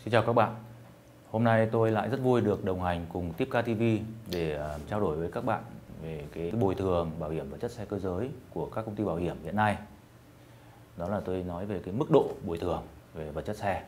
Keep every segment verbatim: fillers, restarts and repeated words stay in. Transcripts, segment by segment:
Xin chào các bạn. Hôm nay tôi lại rất vui được đồng hành cùng Tipcar ti vi để uh, trao đổi với các bạn về cái bồi thường bảo hiểm vật chất xe cơ giới của các công ty bảo hiểm hiện nay. Đó là tôi nói về cái mức độ bồi thường về vật chất xe.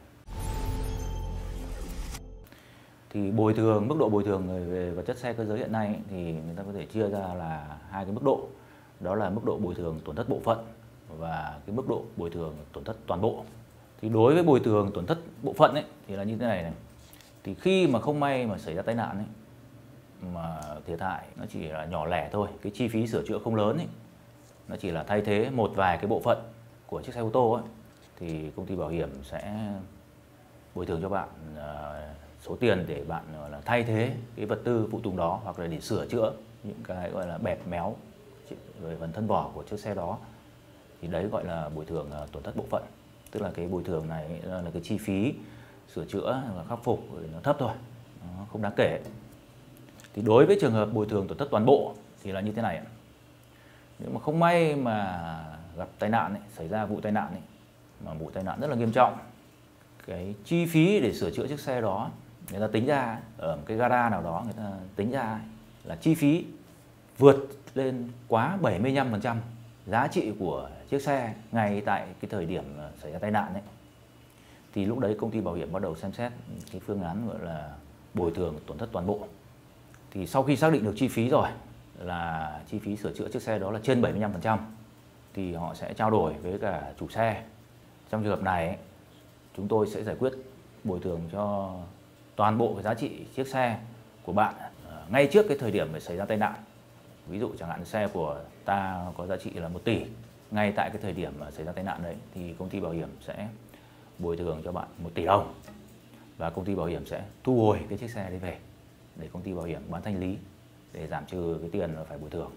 Thì bồi thường, mức độ bồi thường về vật chất xe cơ giới hiện nay thì người ta có thể chia ra là hai cái mức độ. Đó là mức độ bồi thường tổn thất bộ phận và cái mức độ bồi thường tổn thất toàn bộ. Thì đối với bồi thường tổn thất bộ phận ấy, thì là như thế này này. Thì khi mà không may mà xảy ra tai nạn ấy, mà thiệt hại nó chỉ là nhỏ lẻ thôi, cái chi phí sửa chữa không lớn ấy, nó chỉ là thay thế một vài cái bộ phận của chiếc xe ô tô ấy, thì công ty bảo hiểm sẽ bồi thường cho bạn uh, số tiền để bạn uh, là thay thế cái vật tư phụ tùng đó, hoặc là để sửa chữa những cái gọi là bẹp méo về phần thân vỏ của chiếc xe đó. Thì đấy gọi là bồi thường uh, tổn thất bộ phận. Tức là cái bồi thường này là cái chi phí sửa chữa và khắc phục nó thấp thôi, nó không đáng kể. Thì đối với trường hợp bồi thường tổn thất toàn bộ thì là như thế này. Nếu mà không may mà gặp tai nạn ấy, xảy ra vụ tai nạn ấy, mà vụ tai nạn rất là nghiêm trọng, cái chi phí để sửa chữa chiếc xe đó người ta tính ra ở một cái gara nào đó, người ta tính ra là chi phí vượt lên quá bảy mươi lăm phần trăm giá trị của chiếc xe ngay tại cái thời điểm xảy ra tai nạn ấy, thì lúc đấy công ty bảo hiểm bắt đầu xem xét cái phương án gọi là bồi thường tổn thất toàn bộ. Thì sau khi xác định được chi phí rồi, là chi phí sửa chữa chiếc xe đó là trên bảy mươi lăm phần trăm, thì họ sẽ trao đổi với cả chủ xe. Trong trường hợp này ấy, chúng tôi sẽ giải quyết bồi thường cho toàn bộ cái giá trị chiếc xe của bạn ngay trước cái thời điểm để xảy ra tai nạn. Ví dụ chẳng hạn xe của ta có giá trị là một tỷ, ngay tại cái thời điểm mà xảy ra tai nạn đấy thì công ty bảo hiểm sẽ bồi thường cho bạn một tỷ đồng, và công ty bảo hiểm sẽ thu hồi cái chiếc xe đấy về để công ty bảo hiểm bán thanh lý để giảm trừ cái tiền phải bồi thường.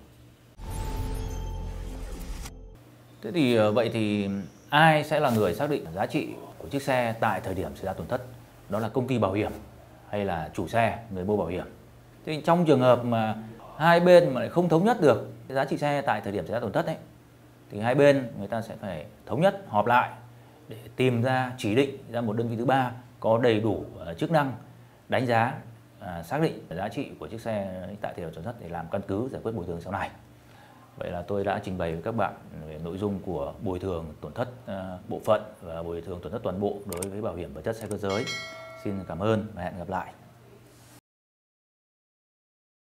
Thế thì vậy thì ai sẽ là người xác định giá trị của chiếc xe tại thời điểm xảy ra tổn thất? Đó là công ty bảo hiểm hay là chủ xe, người mua bảo hiểm? Thế thì trong trường hợp mà hai bên mà lại không thống nhất được cái giá trị xe tại thời điểm xảy ra tổn thất ấy, thì hai bên người ta sẽ phải thống nhất họp lại để tìm ra, chỉ định ra một đơn vị thứ ba có đầy đủ chức năng đánh giá, à, xác định giá trị của chiếc xe tại thời điểm tổn thất để làm căn cứ giải quyết bồi thường sau này. Vậy là tôi đã trình bày với các bạn về nội dung của bồi thường tổn thất uh, bộ phận và bồi thường tổn thất toàn bộ đối với bảo hiểm vật chất xe cơ giới. Xin cảm ơn và hẹn gặp lại.